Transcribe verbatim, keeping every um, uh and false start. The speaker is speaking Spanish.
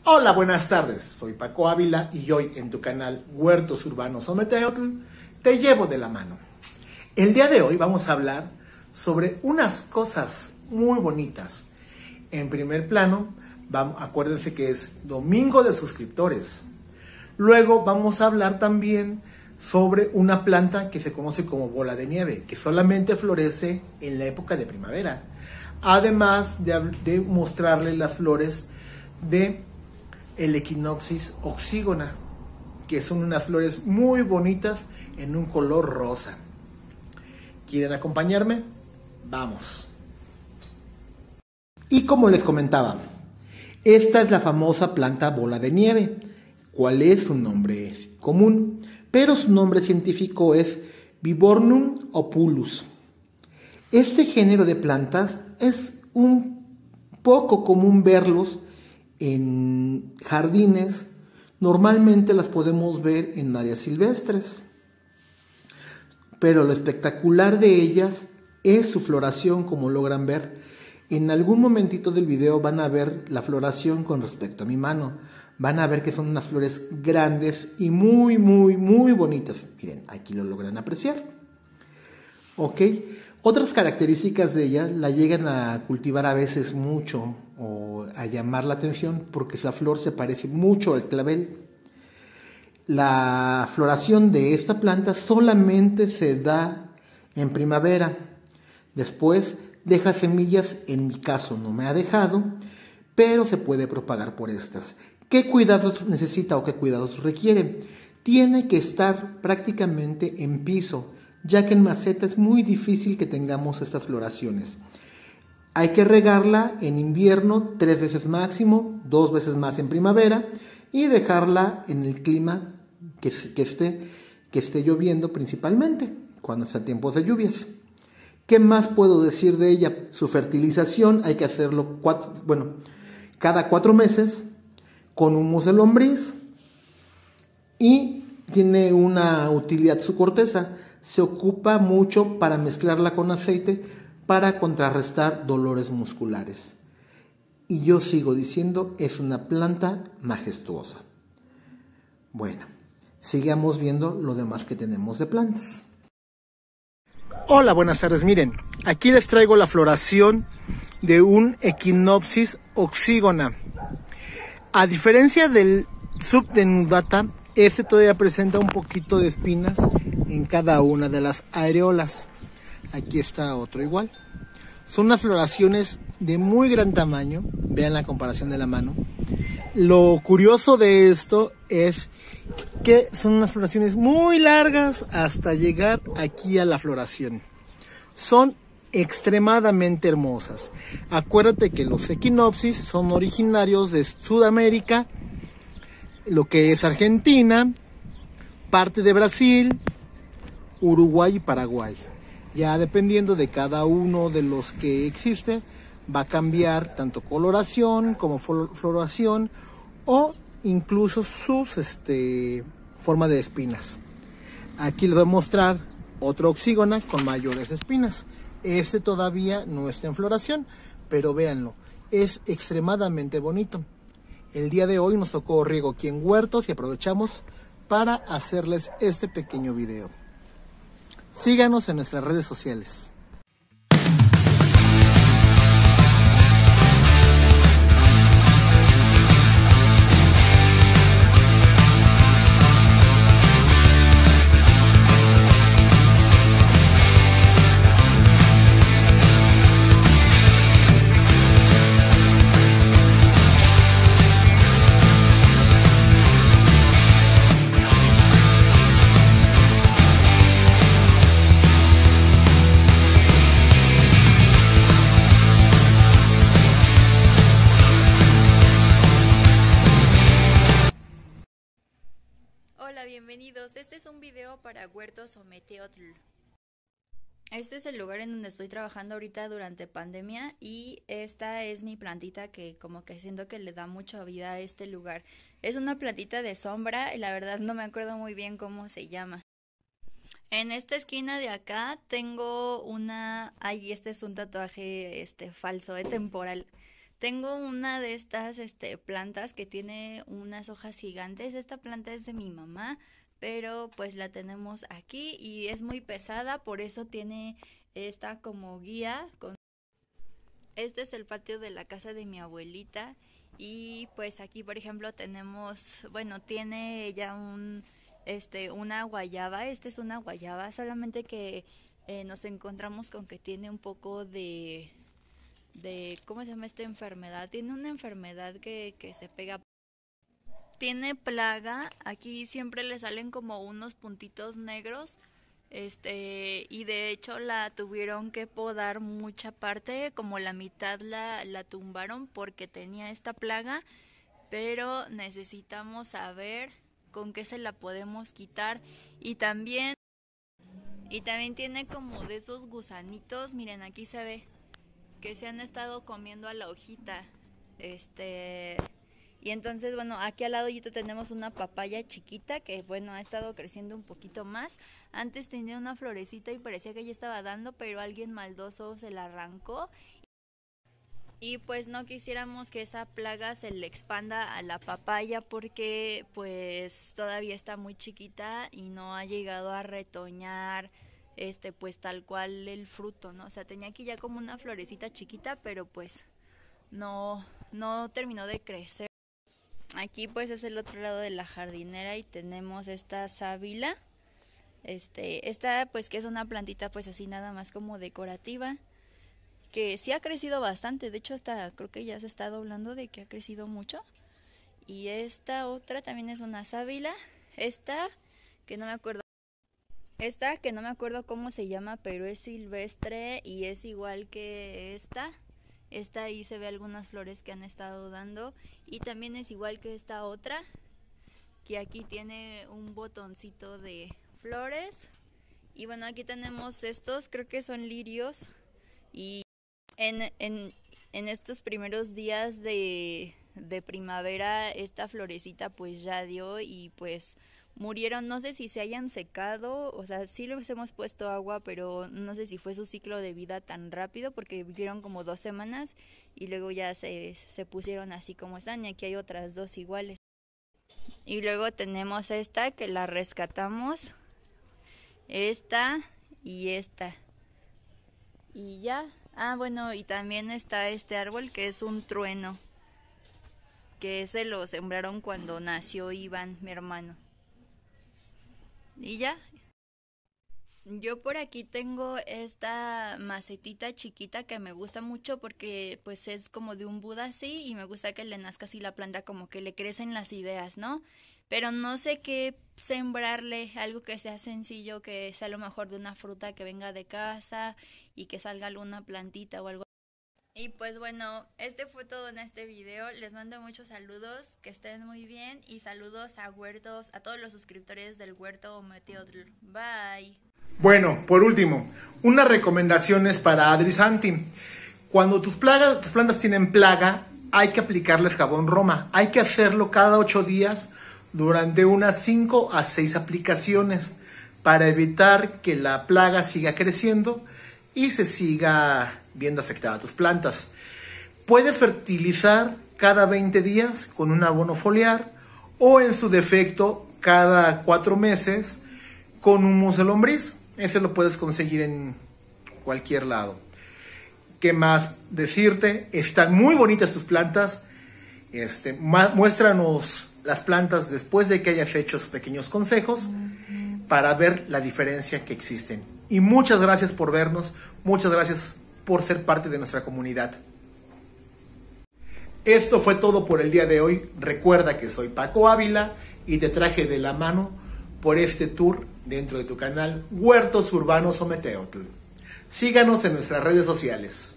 Hola, buenas tardes, soy Paco Ávila y hoy en tu canal Huertos Urbanos Ometeotl te llevo de la mano. El día de hoy vamos a hablar sobre unas cosas muy bonitas. En primer plano, vamos, acuérdense que es Domingo de Suscriptores. Luego vamos a hablar también sobre una planta que se conoce como bola de nieve, que solamente florece en la época de primavera. Además de, de mostrarles las flores de el Echinopsis oxígona, que son unas flores muy bonitas en un color rosa. ¿Quieren acompañarme? Vamos. Y como les comentaba, esta es la famosa planta bola de nieve. ¿Cuál es su nombre común? Pero su nombre científico es Viburnum opulus. Este género de plantas es un poco común verlos en jardines. Normalmente las podemos ver en áreas silvestres, pero lo espectacular de ellas es su floración, como logran ver. En algún momentito del video van a ver la floración con respecto a mi mano. Van a ver que son unas flores grandes y muy, muy, muy bonitas. Miren, aquí lo logran apreciar. Ok. Otras características de ella la llegan a cultivar a veces mucho o a llamar la atención porque la flor se parece mucho al clavel. La floración de esta planta solamente se da en primavera. Después deja semillas, en mi caso no me ha dejado, pero se puede propagar por estas. ¿Qué cuidados necesita o qué cuidados requiere? Tiene que estar prácticamente en piso, ya que en maceta es muy difícil que tengamos estas floraciones. Hay que regarla en invierno tres veces máximo, dos veces más en primavera, y dejarla en el clima que, que, esté, que esté lloviendo principalmente, cuando sea tiempos de lluvias. ¿Qué más puedo decir de ella? Su fertilización hay que hacerlo cuatro, bueno, cada cuatro meses con humus de lombriz, y tiene una utilidad su corteza. Se ocupa mucho para mezclarla con aceite para contrarrestar dolores musculares. Y yo sigo diciendo, es una planta majestuosa. Bueno, sigamos viendo lo demás que tenemos de plantas. Hola, buenas tardes. Miren, aquí les traigo la floración de un Echinopsis oxígona. A diferencia del Subdenudata, este todavía presenta un poquito de espinas en cada una de las areolas. Aquí está otro igual. Son unas floraciones de muy gran tamaño. Vean la comparación de la mano. Lo curioso de esto es que son unas floraciones muy largas hasta llegar aquí a la floración. Son extremadamente hermosas. Acuérdate que los Echinopsis son originarios de Sudamérica, lo que es Argentina, parte de Brasil, Uruguay y Paraguay. Ya dependiendo de cada uno de los que existe, va a cambiar tanto coloración como floración o incluso sus este, forma de espinas. Aquí les voy a mostrar otro oxígona con mayores espinas. Este todavía no está en floración, pero véanlo, es extremadamente bonito. El día de hoy nos tocó riego aquí en Huertos y aprovechamos para hacerles este pequeño video. Síganos en nuestras redes sociales. Hola, bienvenidos. Este es un video para Huertos Ometeotl. Este es el lugar en donde estoy trabajando ahorita durante pandemia y esta es mi plantita que como que siento que le da mucha vida a este lugar. Es una plantita de sombra y la verdad no me acuerdo muy bien cómo se llama. En esta esquina de acá tengo una... Ay, este es un tatuaje este falso, es temporal. Tengo una de estas este, plantas que tiene unas hojas gigantes. Esta planta es de mi mamá, pero pues la tenemos aquí y es muy pesada, por eso tiene esta como guía. Con... Este es el patio de la casa de mi abuelita y pues aquí por ejemplo tenemos, bueno, tiene ya un, este, una guayaba. Esta es una guayaba, solamente que eh, nos encontramos con que tiene un poco de... de ¿cómo se llama esta enfermedad? Tiene una enfermedad que, que se pega. Tiene plaga, aquí siempre le salen como unos puntitos negros, este, y de hecho la tuvieron que podar mucha parte, como la mitad la, la tumbaron porque tenía esta plaga, pero necesitamos saber con qué se la podemos quitar. Y también, y también tiene como de esos gusanitos, miren aquí se ve, que se han estado comiendo a la hojita, este, y entonces bueno, aquí al lado ya tenemos una papaya chiquita que bueno, ha estado creciendo un poquito más. Antes tenía una florecita y parecía que ya estaba dando, pero alguien maldoso se la arrancó y pues no quisiéramos que esa plaga se le expanda a la papaya porque pues todavía está muy chiquita y no ha llegado a retoñar este pues tal cual el fruto, ¿no? O sea, tenía aquí ya como una florecita chiquita, pero pues no, no terminó de crecer. Aquí pues es el otro lado de la jardinera y tenemos esta sábila. Este, esta pues que es una plantita pues así nada más como decorativa, que sí ha crecido bastante, de hecho hasta creo que ya se está doblando de que ha crecido mucho. Y esta otra también es una sábila, esta que no me acuerdo. Esta que no me acuerdo cómo se llama, pero es silvestre y es igual que esta. Esta ahí se ve algunas flores que han estado dando y también es igual que esta otra, que aquí tiene un botoncito de flores. Y bueno, aquí tenemos estos, creo que son lirios y en, en, en estos primeros días de, de primavera esta florecita pues ya dio y pues murieron, no sé si se hayan secado, o sea, sí les hemos puesto agua, pero no sé si fue su ciclo de vida tan rápido, porque vivieron como dos semanas y luego ya se, se pusieron así como están, y aquí hay otras dos iguales. Y luego tenemos esta que la rescatamos, esta y esta. Y ya, ah bueno, y también está este árbol que es un trueno, que se lo sembraron cuando nació Iván, mi hermano. Y ya. Yo por aquí tengo esta macetita chiquita que me gusta mucho porque pues es como de un Buda así y me gusta que le nazca así la planta, como que le crecen las ideas, ¿no? Pero no sé qué sembrarle, algo que sea sencillo, que sea a lo mejor de una fruta que venga de casa y que salga alguna plantita o algo. Y pues bueno, este fue todo en este video. Les mando muchos saludos, que estén muy bien y saludos a Huertos, a todos los suscriptores del Huerto Ometeotl. Bye. Bueno, por último, unas recomendaciones para Adri Santi. Cuando tus, plagas, tus plantas tienen plaga, hay que aplicarles jabón Roma. Hay que hacerlo cada ocho días durante unas cinco a seis aplicaciones para evitar que la plaga siga creciendo y se siga viendo afectada a tus plantas. Puedes fertilizar cada veinte días con un abono foliar o en su defecto cada cuatro meses con humus de lombriz. Ese lo puedes conseguir en cualquier lado. ¿Qué más decirte? Están muy bonitas tus plantas. Este, muéstranos las plantas después de que hayas hecho esos pequeños consejos para ver la diferencia que existen. Y muchas gracias por vernos. Muchas gracias por ser parte de nuestra comunidad. Esto fue todo por el día de hoy. Recuerda que soy Paco Ávila y te traje de la mano por este tour dentro de tu canal Huertos Urbanos Ometeotl. Síganos en nuestras redes sociales.